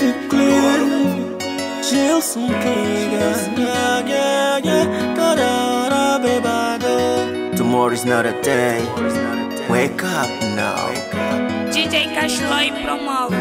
fico clear. Gilson Kinga, toda hora bebado. Tomorrow's not a day, wake up now. DJ Cashloi promove.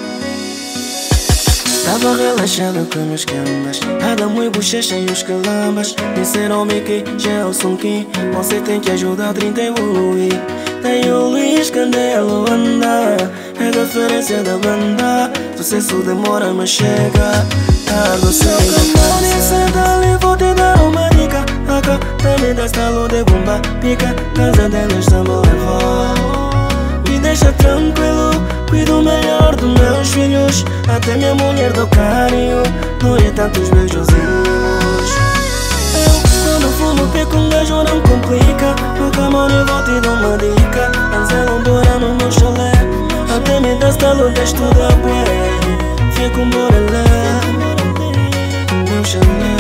Tava relaxado com meus camas, nada muito bochecha e os calambas. Disseram-me que Gilson Kim, você tem que ajudar a 30 evoluir. Tem o Luiz Candelo anda, é referência da banda. Sucesso demora mas chega, tarde ou cedo. Camarão, senta ali, vou te dar uma dica. Acá também dá estalo de bomba, pica. Casa delas também levou. Me deixa tranquilo, cuido melhor dos meus filhos. Até minha mulher dou carinho, dou-lhe tantos beijos e mimos. Eu, quando fumo, pico um gajo não complica. No camarão eu vou te dar uma dica. Anzela embora no meu chalé, até me dá estalo de estudar bué. Fico embora lá, no meu chalé.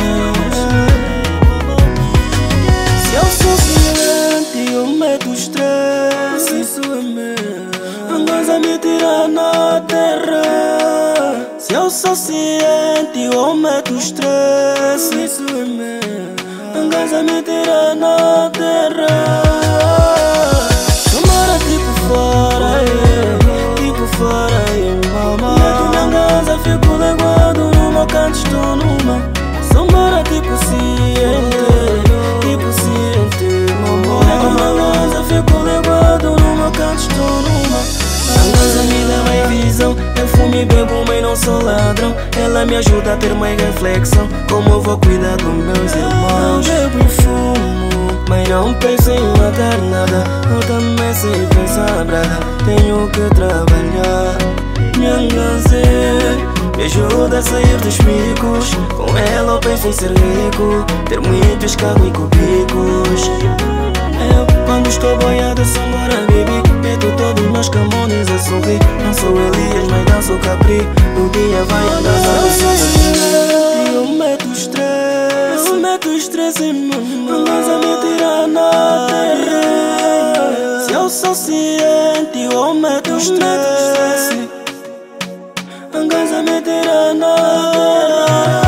Se eu sou silente, eu meto estresse. Isso é meu, não gosta me tirar na terra. Se eu sou ciente, eu meto estresse. Isso é meu, não gosta me tirar na terra. Tomara tipo fora, tipo fora, mama. Meto minha casa, fico leguado numa canto, estou numa. Tomara tipo ciente, tipo ciente, mama. Meto minha casa, fico leguado numa canto, estou numa. A casa me dá mais visão, eu fumo e bebo, mas não sou ladrão. Ela me ajuda a ter mais reflexão, como eu vou cuidar dos meus irmãos. Eu bebo e fumo, mas não penso em matar nada. Eu também sei pensar, brada, tenho que trabalhar. Me engasei, me ajuda a sair dos picos. Com ela eu penso em ser rico, ter muitos carros e cubicos. Eu, quando estou boiado, sou mora, baby. Meto todos meus camões a sorrir. Não sou Elias, mas não sou Capri. O dia vai andar na eu meto estresse, eu meto estresse, não gosta me tirar na terra. Se eu sou ciente, eu meto estresse, não gosta me tirar na terra.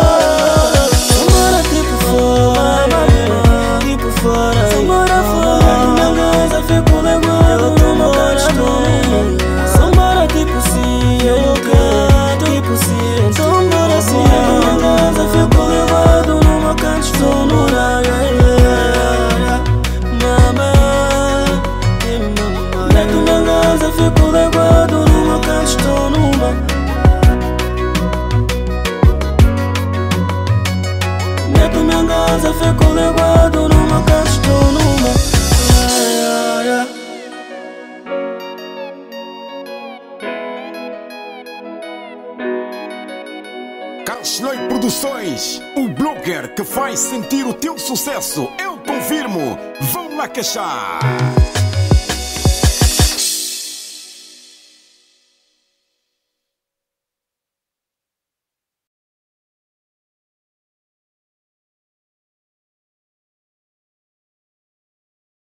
Mora tipo fora, tipo fora, mora fora. Minha casa fico leguado numa canto. Sou mora tipo ciente, tipo ciente. Sou mora ciente. Minha casa fico leguado numa canto. Estou no Neto minha casa fico leguado numa canto. Estou numa. Neto minha casa fico leguado numa canto. Estou numa. Cashloi Produções, o blogger que faz sentir o teu sucesso. Eu confirmo, vão lá cachar.